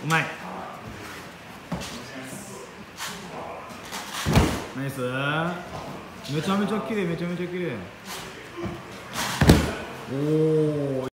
うまい。ナイス。めちゃめちゃ綺麗、めちゃめちゃ綺麗。おお。